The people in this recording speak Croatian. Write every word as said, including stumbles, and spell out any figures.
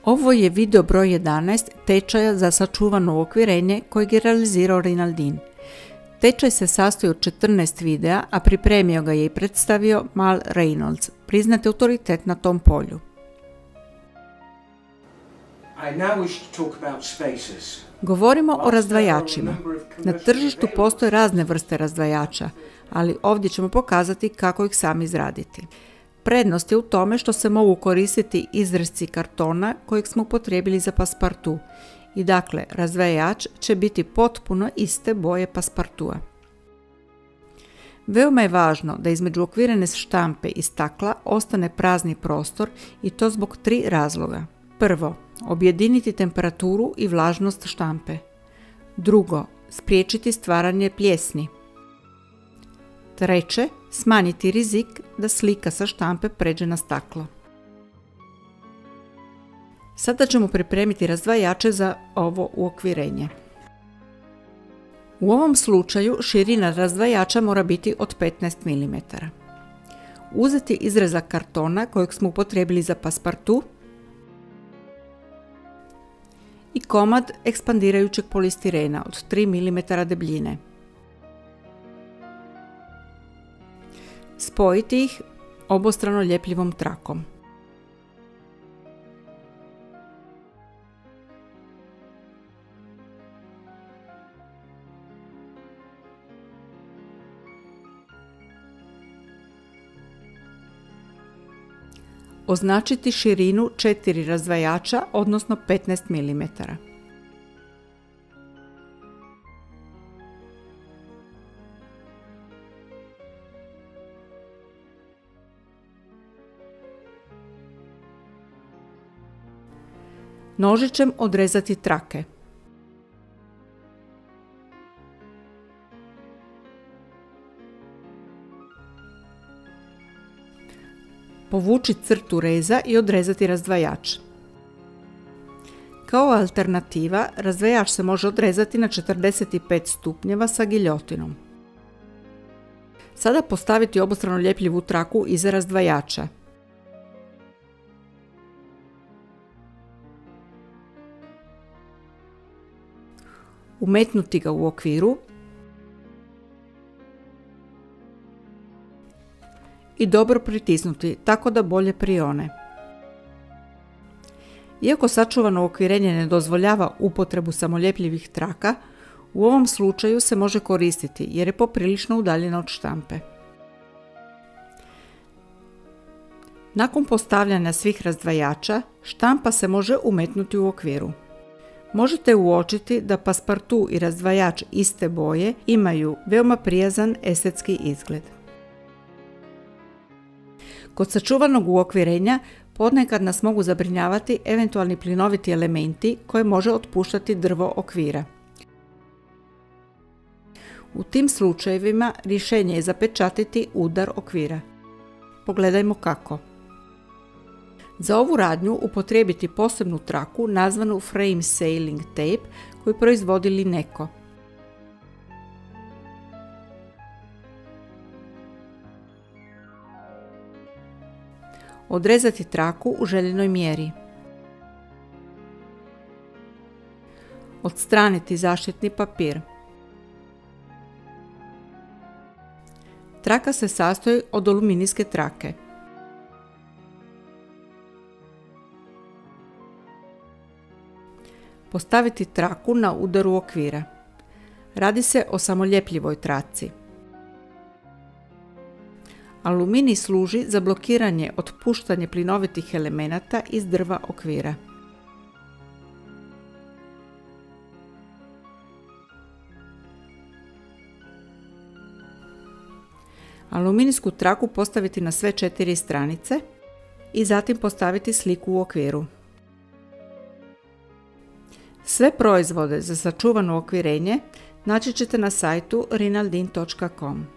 Ovo je video broj jedanaest tečaja za sačuvano uokvirenje kojeg je realizirao Rinaldin. Tečaj se sastoji od četrnaest videa, a pripremio ga je i predstavio Mal Reynolds, priznati autoritet na tom polju. Govorimo o razdvajačima. Na tržištu postoje razne vrste razdvajača, ali ovdje ćemo pokazati kako ih sami izraditi. Prednost je u tome što se mogu koristiti izresci kartona kojeg smo upotrijebili za paspartu. I dakle, razdvajač će biti potpuno iste boje paspartua. Veoma je važno da između uokvirene štampe i stakla ostane prazni prostor i to zbog tri razloga. Prvo, objediniti temperaturu i vlažnost štampe. Drugo, spriječiti stvaranje pljesni. Treće, smanjiti rizik da slika sa štampe pređe na staklo. Sada ćemo pripremiti razdvajače za ovo uokvirenje. U ovom slučaju širina razdvajača mora biti od petnaest milimetara. Uzeti izrezak kartona kojeg smo upotrijebili za paspartu i komad ekspandirajućeg polistirena od tri milimetra debljine. Spojiti ih obostrano ljepljivom trakom. Označiti širinu četiri razdvajača, odnosno petnaest milimetara. Nožićem odrezati trake. Povući crtu reza i odrezati razdvajač. Kao alternativa, razdvajač se može odrezati na četrdeset pet stupnjeva sa giljotinom. Sada postaviti obostrano ljepljivu traku iza razdvajača. Umetnuti ga u okviru i dobro pritisnuti tako da bolje prione. Iako sačuvano uokvirenje ne dozvoljava upotrebu samoljepljivih traka, u ovom slučaju se može koristiti jer je poprilično udaljena od štampe. Nakon postavljanja svih razdvajača, štampa se može umetnuti u okviru. Možete uočiti da paspartu i razdvajač iste boje imaju veoma prijazan estetski izgled. Kod sačuvanog uokvirenja ponekad nas mogu zabrinjavati eventualni plinoviti elementi koje može otpuštati drvo okvira. U tim slučajevima rješenje je zapečatiti udar okvira. Pogledajmo kako. Za ovu radnju upotrijebiti posebnu traku nazvanu Frame Sailing Tape koju proizvodi Lineco. Odrezati traku u željenoj mjeri. Odstraniti zaštitni papir. Traka se sastoji od aluminijske trake. Postaviti traku na udaru okvira. Radi se o samoljepljivoj traci. Aluminij služi za blokiranje otpuštanje plinovitih elemenata iz drva okvira. Aluminijsku traku postaviti na sve četiri stranice i zatim postaviti sliku u okviru. Sve proizvode za sačuvano uokvirenje naći ćete na sajtu rinaldin točka com.